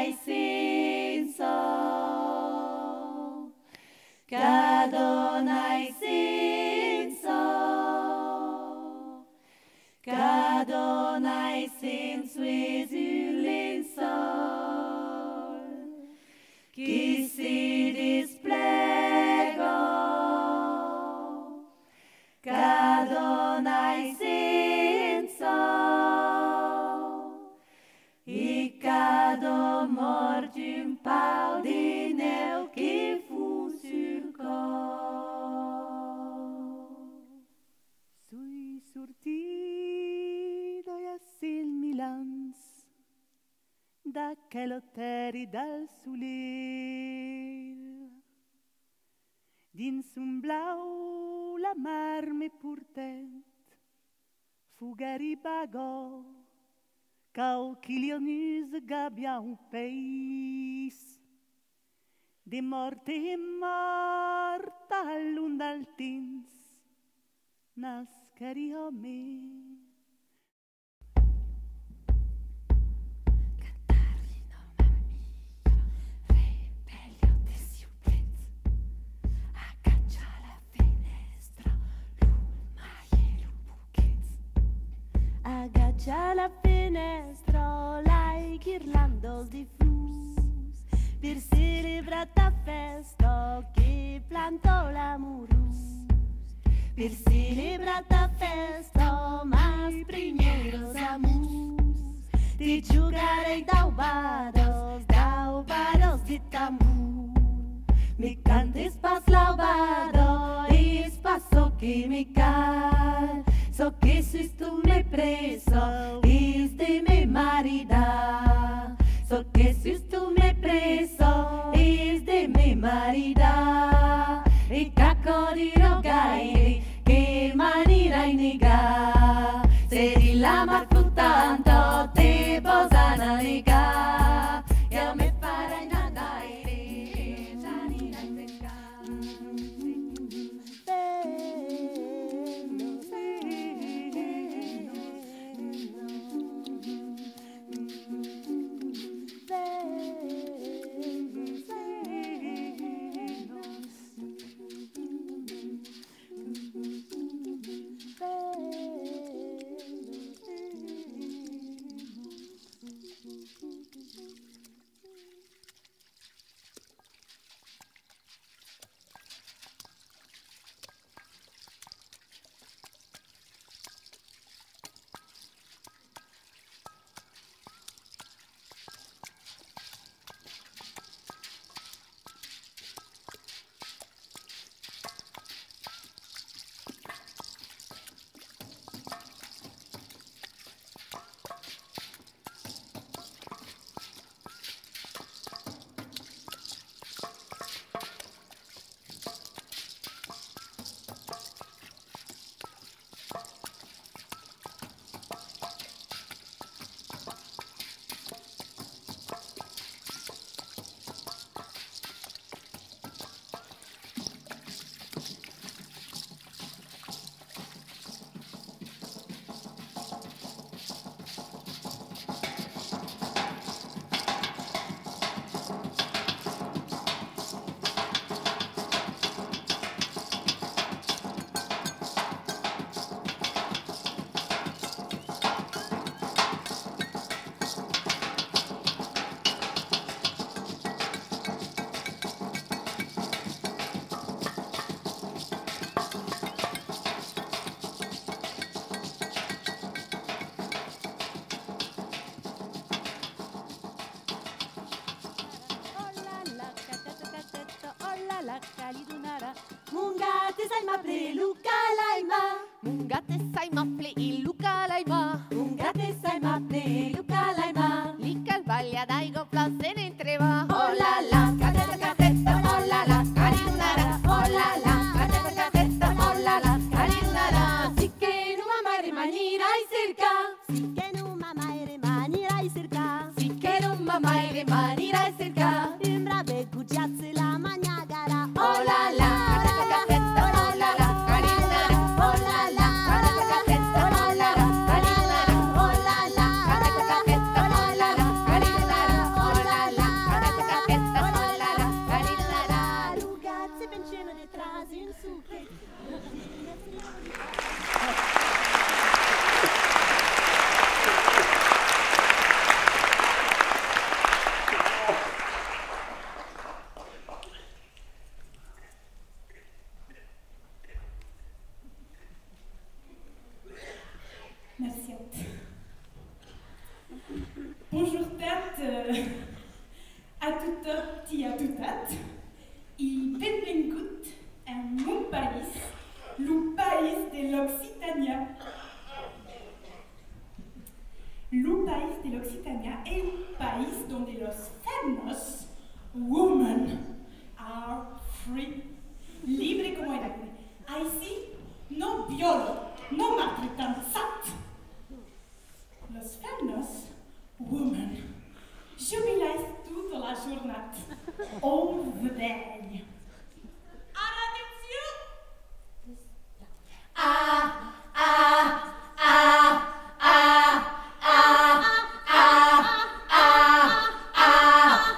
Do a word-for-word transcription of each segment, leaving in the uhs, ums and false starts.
hai senso, cada un hai senso, cada un hai senso e un lençol que se desplega, cada un hai senso e cada morde un pau de neu que fu sul cor. Sui sortido e a sil milans d'aquella terra dal soleil, dins un blau la mar me portet, fugari bagò, cau chilionus gabbia un país, de morte e morta l'un dal tins, nascari a me. Agaccia la finestra, lai ghirlandos di flus, per celebrar ta festa che plantò l'amorus, per celebrar ta festa, mas primeiros amus, te giugarei daubados, daubados de tambur, me cantes pas laubado, espaço que me cai. So que sois tu me preso, is de me marida. So que sois tu me preso, is de me marida. E caco di rogai, che manirai nega. Se di la marco tanto, te posana nega. E a me farai nadare, gianina in peccato. Mungate sai ma ple Luca laima, Mungate sai ma ple il Luca laima, mungate sai ma ple Luca laima. Lì calvaglia dai go plus se ne entreva. Oh la la, catetta catetta, oh la la, carinara, oh la la, catetta catetta, oh la la, carinara. Sì che non mai rimanerai cerca, Sì che non mai rimanerai cerca, sì che non mai rimanerai cerca. in brave cucciazze la magnagara. Oh la la, catetta catetta, oh la la, carinara, oh la la, catetta catetta, oh la la, carinara, oh la la, catetta catetta, oh la la, carinara, oh la la. Bonjour Tate, euh, à tout petit à tout tate, il benvingut en mon país, le país de l'Occitania. Le país de l'Occitania est le país donde los femmes, women, are free, libre como el aire. Así no violo, no maltratan sat. Los femmes, women, jubilais toute la journée, all the day. Attention! Ah, ah, ah, ah, ah, ah, ah,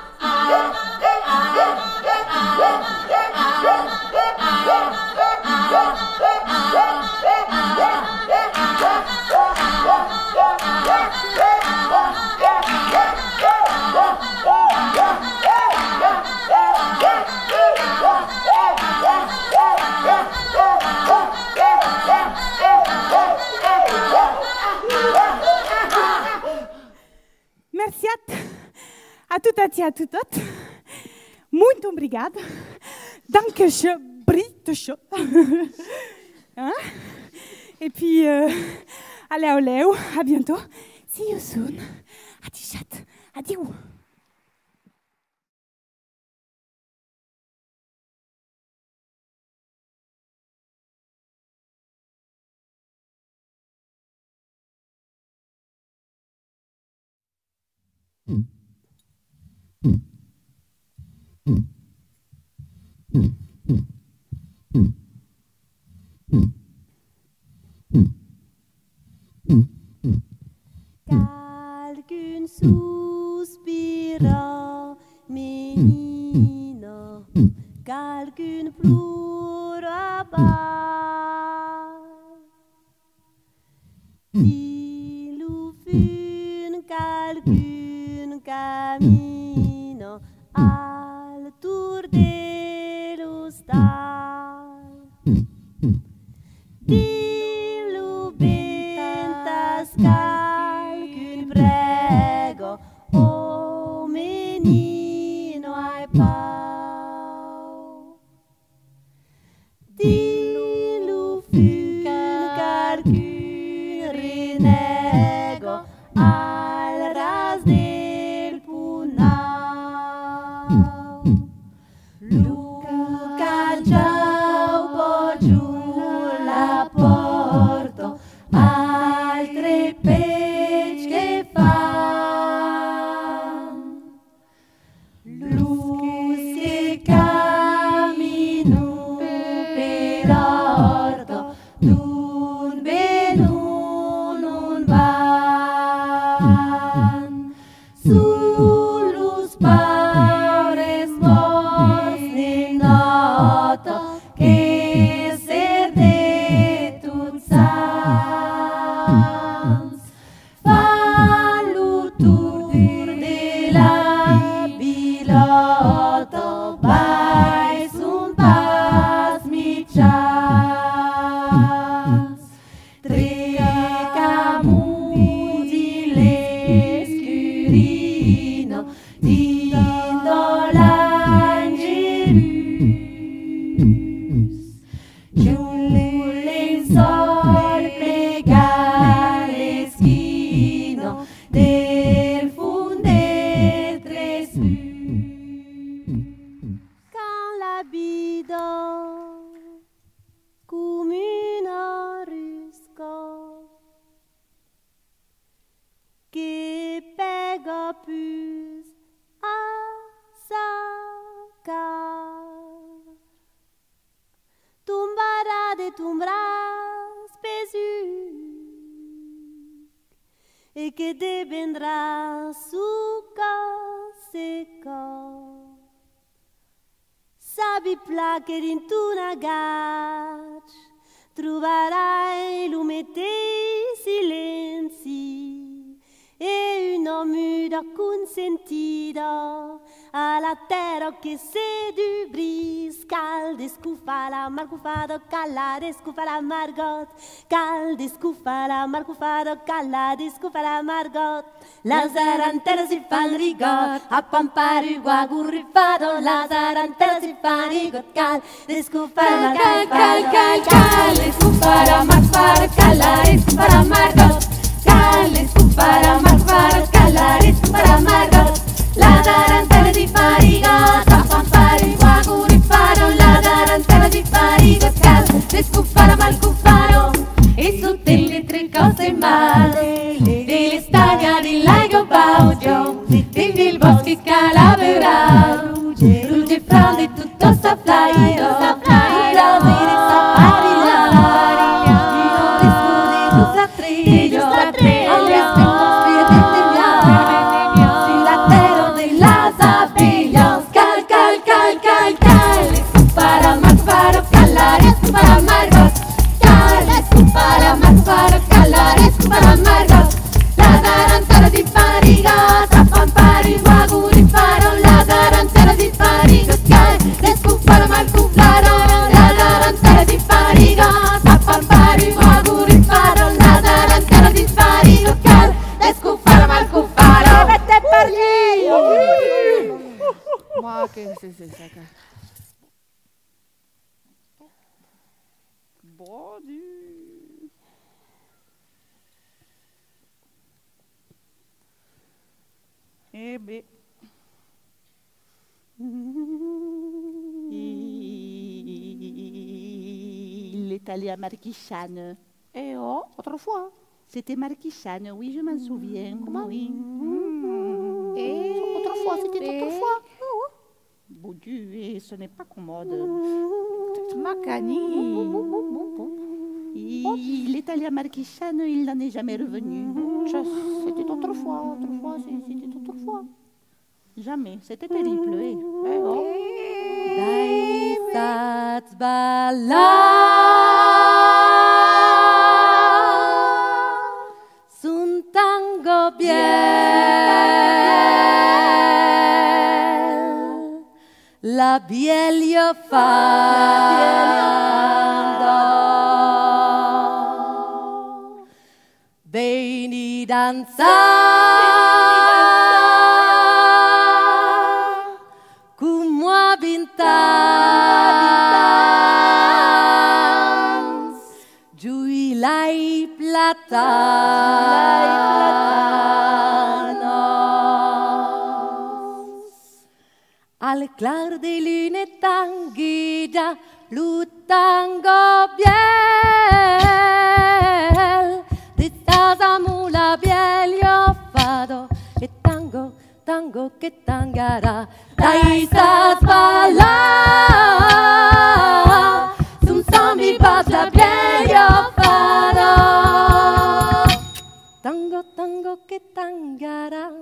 Merci a tutti e a tutte. Muito obrigada. Danke schön, Brite schön. Hein? Et puis, euh, allez, allez, à bientôt. See you soon. Adi chat. Adieu. Qualcun suspira, menina, qualcun plura bas. S'il fun qualcun camino al tour de l'hostal. Dillo bentas qualcun prego, o menino ai pau. Dillo fun qualcun renego al ras del punau. Luca ciao po giù la porto, altre pec che fan. Luz che cammino per orto, d'un benun un van. Sulus paures mors ne noto, che ser de tut sans. Fallu tour de la biloto, vai sun pas mi chas. Trecamudi l'escurino, dindo l'angelus. Giù le sol plega l'eschino del funde tres quand la bido come una rusco che pega plus a sacar. Tumbará de tumbras pesuc et que devendrá su seca. Sabi placer in tuna gach, troverai l'umete silenzi e un homme alcun sentido a la terra che se du bris calde scufala marcufado calare scufala margot calde scufala marcufado calare scufala margot las arantelas si fan rigot a pampari guagurrifado las arantelas si fan rigot calde scufala Cal, cal, cal, cal, scufala marfar calare scufala margot cal, scufala marfar calare scufala margot la tarantella di farigot, a pampari guaguri faro, la tarantella di farigot, cal, le scufara mal cufaro, e su delle tre cose male, delle stagna di lago baugio, dei boschi calaverà, ruge fra di tutto saplaio, saplaio, vedi sapari là, di scudi, giusta tre, giusta tre, alle spingospie di Cal, cal, cal, cal, cal, scufara marfaro calare scufara margot cal, scufara marfaro calare scufara margot la tarantella di farigot a pampari guaguri faro la tarantella di farigot cal, le scufara mal cuflaro la tarantella di farigot a pampari guaguri faro la tarantella di farigot cal, le scufara mal cuflaro vete per lì. Ma che si si sa che. Body. Eh beh. L'Italia Marquisane. Eh oh, autrefois. C'était Marquisane, oui, je m'en souviens. Comment? Oui. Et autrefois, c'était autrefois. Bon Dieu, et ce n'est pas commode. Macani. Il- L'Italia Marquisane, il n'en est jamais revenu. C'était autrefois, autrefois, c'était autrefois. Jamais, c'était terrible. Eh. Eh oh. Dai Satzbala Sun tango biel La biel io fando Veni danzare con moi bintans giui lai platanos al clar de lune tanguilla lu tango biel di mula biel io fado e tango tango che tangara dai Satzbala sun sambi basta biel io fado tango tango che tangara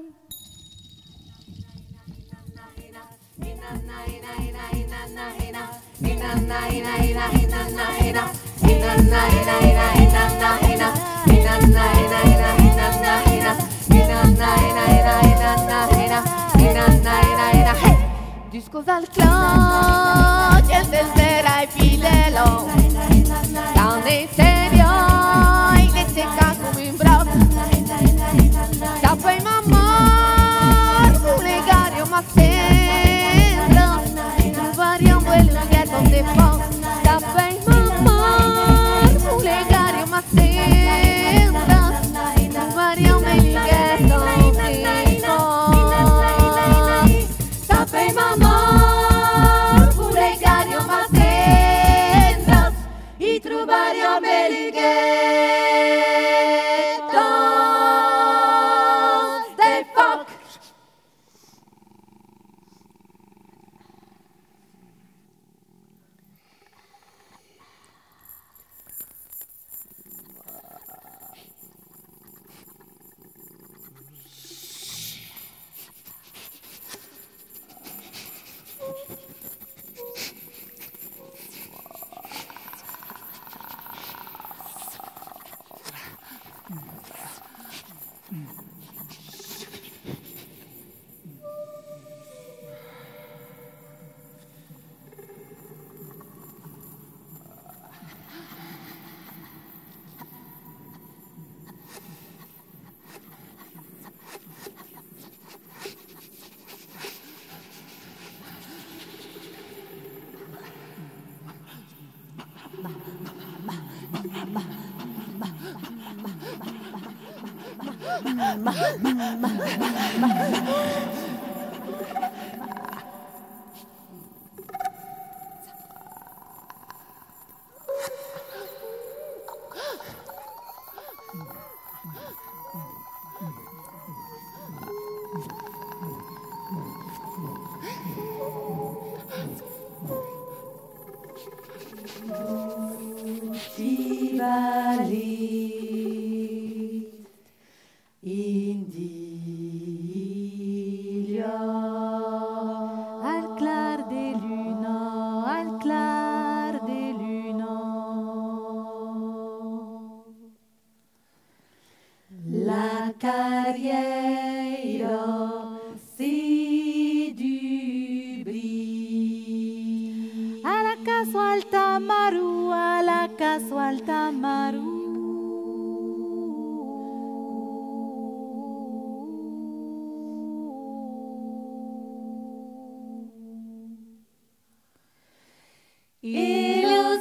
Jusqu'aux alclans, el del vera y pilelo. Down de serio, y le seca como un brazo. Tapa y mamá, un legario más centro. Varian vuelo ya donde va. Tapa y mamá, un legario más centro. Varian vuelo ya donde va. Tapa y mamá, un legario más centro. Y trovario melighetto Al clar de luna, al clar de luna, la carriera c'est du bris. A la caso al tamaru, a la caso al tamaru. Y los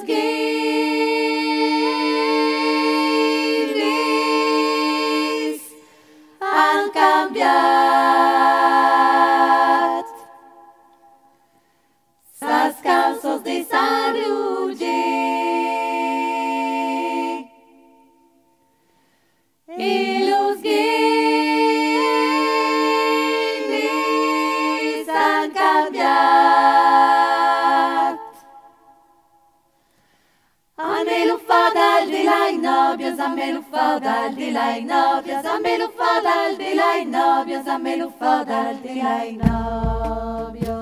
grandes han cambiat sas cançons de Sant Roger. Y los grandes han cambiat. Amelo fadal de la novias, amelo fadal de la novias, amelo fadal de la novias, amelo fadal de la novias.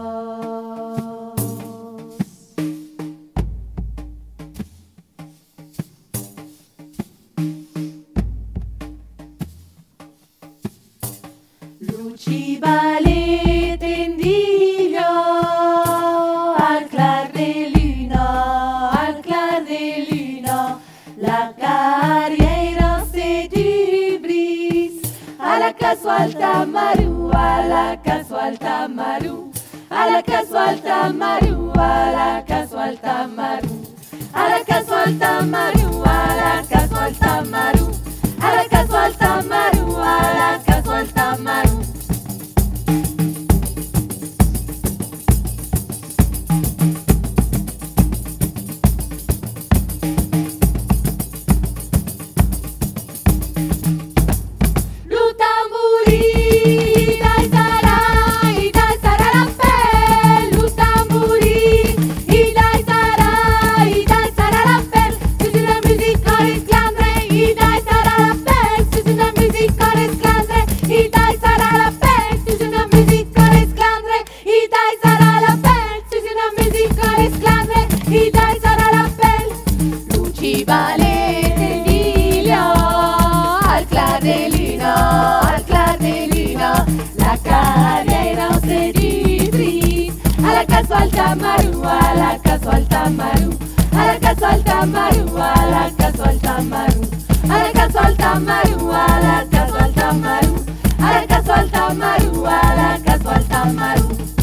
Luci ballet tendillo al clar de luna, al clar de luna, la carriera c'est du bris. A la casual tamaru, a la casual tamaru, a la casual tamaru, a la casual tamaru, a la casual tamaru, a la casual tamaru, a la casual tamaru, a la casual tamaru. Ballet tendillo al clar de luna, al clar de luna, la carriera c'est du bris. A la casual tamaru, a la casual tamaru, a la casual tamaru, a la casual tamaru, a la casual tamaru, a la casual tamaru, a la casual tamaru, a la casual tamaru.